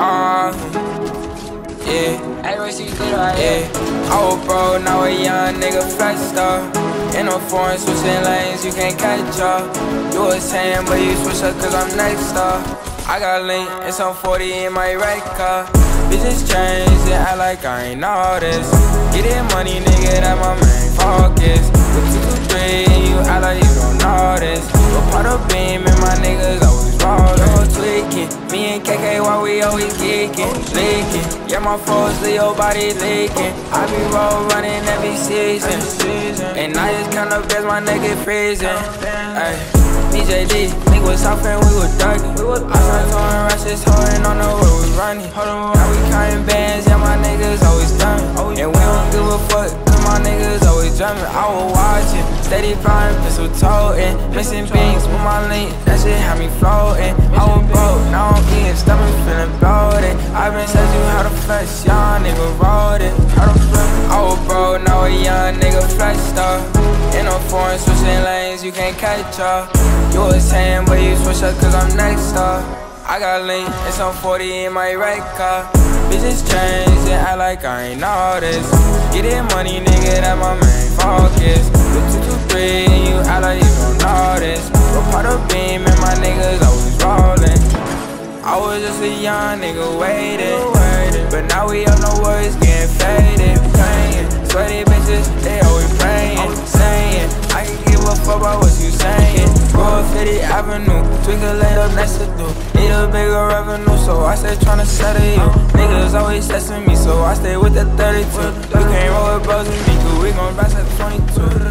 Yeah, yeah. I was broke, now a young nigga flexed up. In a foreign, switching lanes, you can't catch up. You was saying, but you switch up cause I'm next up. I got link and some 40 in my right car. Bitches change and act like I ain't all this. Get it money, nigga, that my main focus. With 2, 2, 3, and you act like you don't know this. Go part of beam and my niggas always rollin', tweaking. Me and KK, why we always geeking, leaking. Yeah, my foes, Leo body leaking. I be roll running every season. And I just count up as my nigga freezing. Ay, BJD, nigga was soft and we was ducking. I started throwing rushes, holding on the way we running. Now we counting bands, yeah, my niggas always done. And we don't give a fuck, cause my niggas always drumming. I was watching, steady flying, pistol toting. Missing beans with my link, that shit had me floating. I was broke, now I'm eating, stomach feeling bloated. I been said you how to flex, young nigga wrote it. I was broke, now a young nigga flexed up. In a foreign, switching lanes, you can't catch up. You was saying, but you switch up cause I'm next up. I got link and some 40 in my right car. Bitches change and act like I ain't all this. Get it money, nigga, that my main focus. With 2, 2, 3, and you act like you don't know this. Go part of beam and my niggas always rollin'. I was just a young nigga waiting, but now we up, no worries, getting faded. Playing, sweaty bitches, they always praying, saying I can give a fuck about what you saying. Go 50 Avenue, twinkle laid up next to do. Need a bigger revenue, so I stay tryna settle you. Niggas always testing me, so I stay with the 32. You can't roll with bros with me, cause we gon' rise at 22.